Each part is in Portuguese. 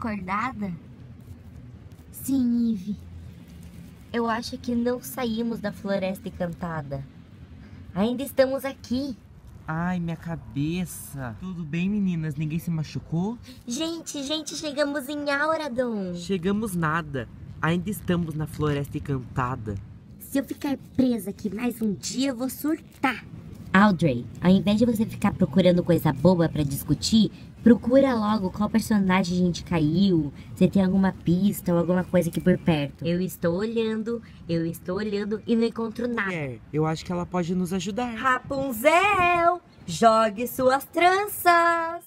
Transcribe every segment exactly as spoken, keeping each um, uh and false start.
acordada? Sim, Eve. Eu acho que não saímos da Floresta Encantada. Ainda estamos aqui. Ai, minha cabeça. Tudo bem, meninas? Ninguém se machucou? Gente, gente, chegamos em Auradon. Chegamos nada. Ainda estamos na Floresta Encantada. Se eu ficar presa aqui mais um dia, eu vou surtar. Audrey, ao invés de você ficar procurando coisa boba pra discutir, procura logo qual personagem a gente caiu, se tem alguma pista ou alguma coisa aqui por perto. Eu estou olhando, eu estou olhando e não encontro nada. Mulher, eu acho que ela pode nos ajudar. Rapunzel, jogue suas tranças.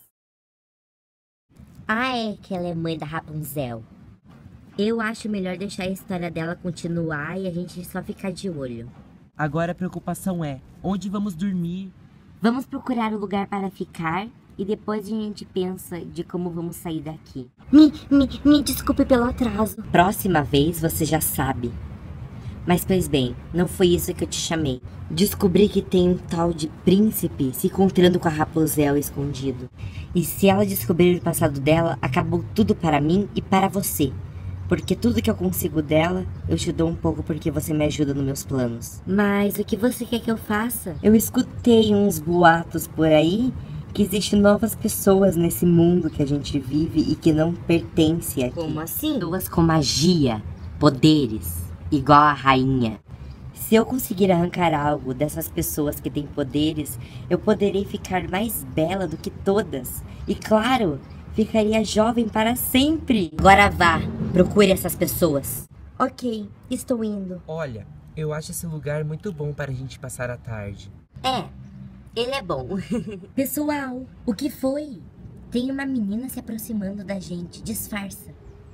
Ah, é que ela é mãe da Rapunzel. Eu acho melhor deixar a história dela continuar e a gente só ficar de olho. Agora a preocupação é, onde vamos dormir? Vamos procurar um lugar para ficar e depois a gente pensa de como vamos sair daqui. Me, me, me desculpe pelo atraso. Próxima vez você já sabe. Mas pois bem, não foi isso que eu te chamei. Descobri que tem um tal de príncipe se encontrando com a Rapunzel escondido. E se ela descobrir o passado dela, acabou tudo para mim e para você. Porque tudo que eu consigo dela, eu te dou um pouco porque você me ajuda nos meus planos. Mas o que você quer que eu faça? Eu escutei uns boatos por aí que existem novas pessoas nesse mundo que a gente vive e que não pertence aqui. Como assim? Pessoas com magia, poderes, igual a rainha. Se eu conseguir arrancar algo dessas pessoas que têm poderes, eu poderei ficar mais bela do que todas. E claro, ficaria jovem para sempre. Agora vá, procure essas pessoas. Ok, estou indo. Olha, eu acho esse lugar muito bom para a gente passar a tarde. É, ele é bom. Pessoal, o que foi? Tem uma menina se aproximando da gente. Disfarça.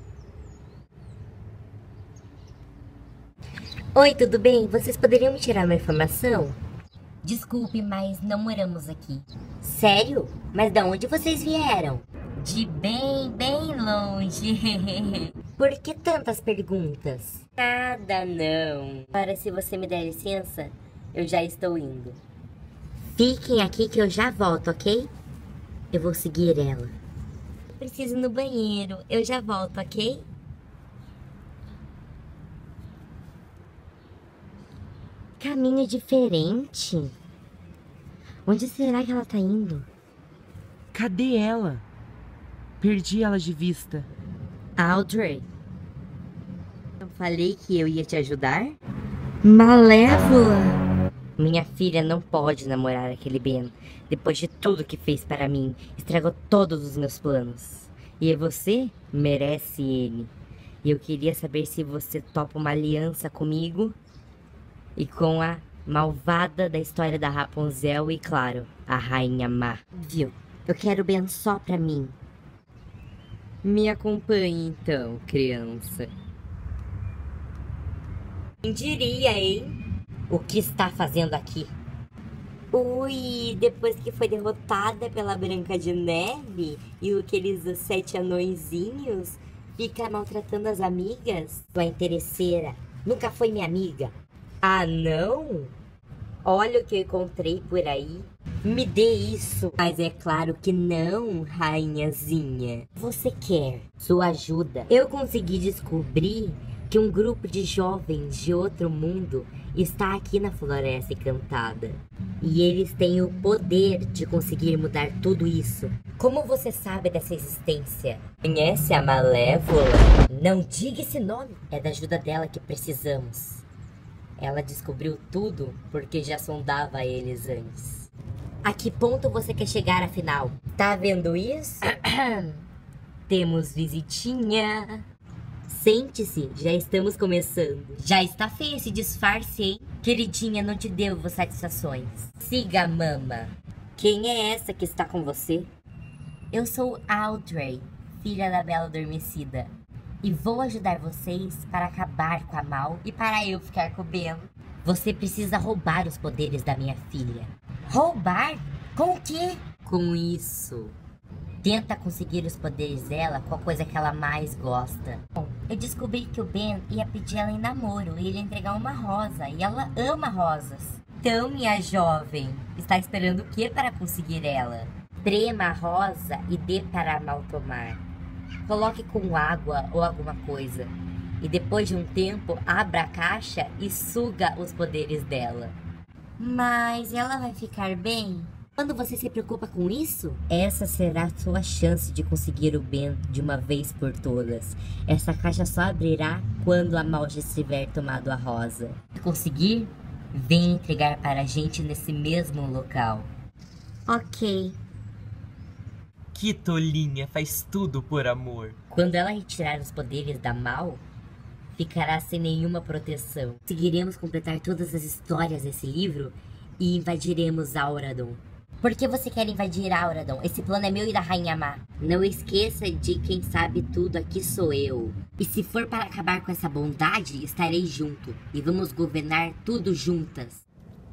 Oi, tudo bem? Vocês poderiam me tirar uma informação? Desculpe, mas não moramos aqui. Sério? Mas de onde vocês vieram? De bem, bem longe. Por que tantas perguntas? Nada não. Para, se você me der licença, eu já estou indo. Fiquem aqui que eu já volto, ok? Eu vou seguir ela. Preciso ir no banheiro, eu já volto, ok? Caminho diferente? Onde será que ela tá indo? Cadê ela? Perdi ela de vista. Audrey, eu falei que eu ia te ajudar? Malévola! Minha filha não pode namorar aquele Ben. Depois de tudo que fez para mim, estragou todos os meus planos. E você merece ele. E eu queria saber se você topa uma aliança comigo e com a malvada da história da Rapunzel e, claro, a Rainha Má. Viu? Eu quero o Ben só pra mim. Me acompanhe então, criança. Quem diria, hein? O que está fazendo aqui? Ui, depois que foi derrotada pela Branca de Neve e aqueles sete anõezinhos, fica maltratando as amigas? Sua interesseira, nunca foi minha amiga. Ah, não? Olha o que eu encontrei por aí. Me dê isso. Mas é claro que não, rainhazinha. Você quer sua ajuda? Eu consegui descobrir que um grupo de jovens de outro mundo está aqui na Floresta Encantada. E eles têm o poder de conseguir mudar tudo isso. Como você sabe dessa existência? Conhece a Malévola? Não diga esse nome. É da ajuda dela que precisamos. Ela descobriu tudo porque já sondava eles antes. A que ponto você quer chegar afinal? Tá vendo isso? Temos visitinha. Sente-se, já estamos começando. Já está feio esse disfarce, hein? Queridinha, não te devo satisfações. Siga, mama. Quem é essa que está com você? Eu sou Audrey, filha da Bela Adormecida. E vou ajudar vocês para acabar com a Mal e para eu ficar com o Ben. Você precisa roubar os poderes da minha filha. Roubar? Com o quê? Com isso. Tenta conseguir os poderes dela com a coisa que ela mais gosta. Bom, eu descobri que o Ben ia pedir ela em namoro e ele ia entregar uma rosa. E ela ama rosas. Então, minha jovem, está esperando o que para conseguir ela? Trema a rosa e dê para Mal tomar. coloque com água ou alguma coisa. E depois de um tempo, abra a caixa e suga os poderes dela. Mas ela vai ficar bem? Quando você se preocupa com isso, essa será a sua chance de conseguir o bem de uma vez por todas. Essa caixa só abrirá quando a Mal já estiver tomado a rosa. Se conseguir, vem entregar para a gente nesse mesmo local. Ok. Que tolinha, faz tudo por amor. Quando ela retirar os poderes da Mal, ficará sem nenhuma proteção. Seguiremos completar todas as histórias desse livro e invadiremos Auradon. Por que você quer invadir Auradon? Esse plano é meu e da Rainha Má. Não esqueça de quem sabe tudo aqui sou eu. E se for para acabar com essa bondade, estarei junto. E vamos governar tudo juntas.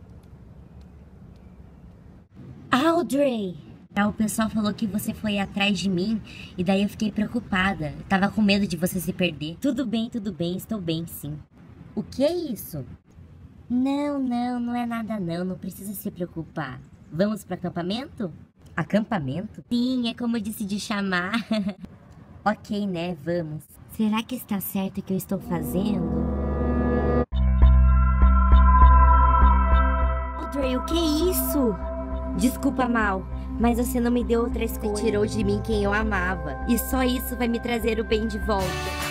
Audrey! O pessoal falou que você foi atrás de mim e daí eu fiquei preocupada. Eu tava com medo de você se perder. Tudo bem, tudo bem, estou bem sim. O que é isso? Não, não, não é nada não, não precisa se preocupar. Vamos para acampamento? Acampamento? Sim, é como eu decidi chamar. Ok, né, vamos. Será que está certo o que eu estou fazendo? Audrey, o que é isso? Desculpa, Mal, mas você não me deu outra escolha. Você tirou de mim quem eu amava. E só isso vai me trazer o bem de volta.